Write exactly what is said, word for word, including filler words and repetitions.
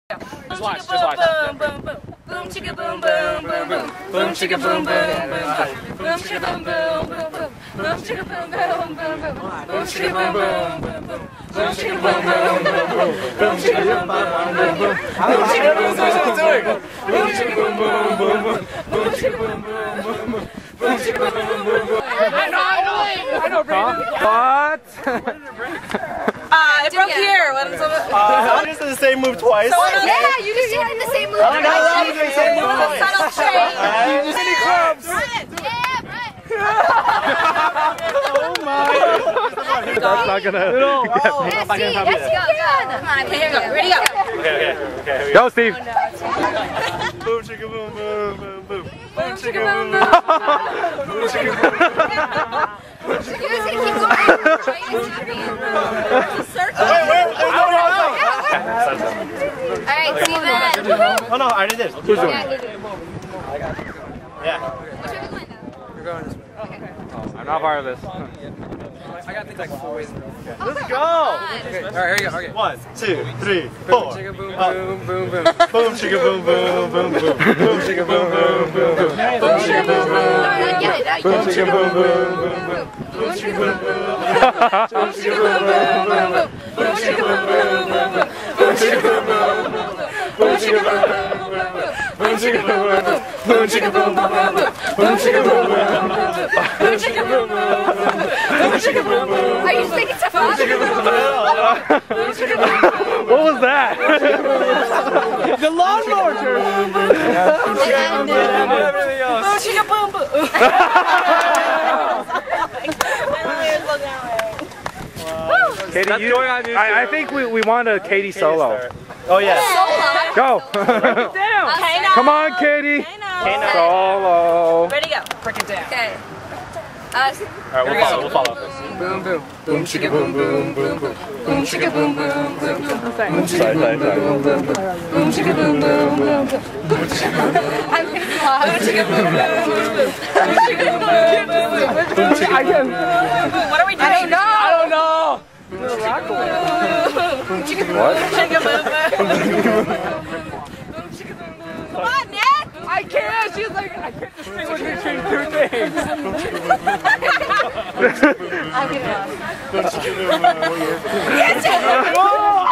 Just watch, just watch. Boom, boom, boom. Boom, chicka, boom, boom, boom, boom. Boom, chicka, boom, boom, boom, boom. Boom, chicka, boom, boom, boom, boom. Boom, chicka, boom, boom, boom, boom. Boom, chicka, boom, boom, boom, boom. Boom, chicka, boom, boom, boom, boom. Boom, chicka, boom, boom, boom, boom. Boom, chicka, boom, boom, boom, boom. Boom, chicka, boom, boom, boom, boom. Boom, chicka, boom, boom, boom, boom. Boom, chicka, boom, boom, boom, boom. I know, I know, I know, Brandon. What? Uh, it broke here. What is it? Uh, I just did the same move twice. So yeah, you just did the same move. I know, you did the same move twice. Subtle change. You just need clubs. Yeah, right. Oh my. That's not gonna get me. Yes, see, yes, you can. Come on, here you go. Ready, go. Okay, okay, okay. Here we Go, Steve. Boom, chicka, boom, boom, boom, boom. Boom, chicka, boom, boom. Boom, chicka, boom, boom. You're just gonna keep going. Right? It's happening. Wait, wait, wait, no, no, no. All right, see that. Oh no, I already did. Who's doing Yeah, it? you do. Yeah. Which way we going now? You're going this way. I'm not part of this. I got things like four ways. Let's go. Okay, all right, here you go. Okay. One, two, three, four. Chicka boom Up. boom boom boom. Boom, chicka, boom, boom, boom, boom. Boom, chicka, boom, boom, boom, boom. Boom, chicka, boom, boom, Not yet, not boom, yet. chicka, boom, boom, boom, boom. Boom, chicka, boom, boom, boom, chicka, boom, boom, boom, boom. Boom, chicka, boom, boom, boom, boom. Boom, chicka, boom, boom, boom, boom. Boom, chicka, boom, boom, boom, boom. Boom, chicka, boom, boom, boom. Boom, chicka, boom, boom, boom, boom. Boom, chicka, boom, boom, boom, boom. Boom, chicka, boom, boom, boom, boom. Boom, chicka, boom, boom, boom. Are you just making stuff up? What was that? The lawnmower turn. Everything else. Boom, chicka, boom, boom. Katie, you, I, I think we, we want a Katie solo. Oh yeah. Go. Okay, now. Come on, Katie. Solo. Ready, go. Break it down. Okay. Uh, Alright, we'll follow, we'll follow. Boom boom. Boom, chicka, boom, boom, boom, boom. Boom, chicka, boom, boom, boom, boom. Sorry, sorry, sorry. Boom, boom, boom. Boom, chicka, boom, boom, boom, boom. Boom, chicka, boom, boom. I'm pretty lost. Boom, chicka, boom, boom, boom, boom. Boom, chicka, boom, boom, boom, boom. Boom, chicka, boom, boom. What are we doing? I don't know. I don't know. Boom, chicka, boom, What? Chicka, boom, boom. Come on, Nick. I can't. She's like, I can't distinguish between two things. I'm gonna. boom, chicka, boom, boom. Yes,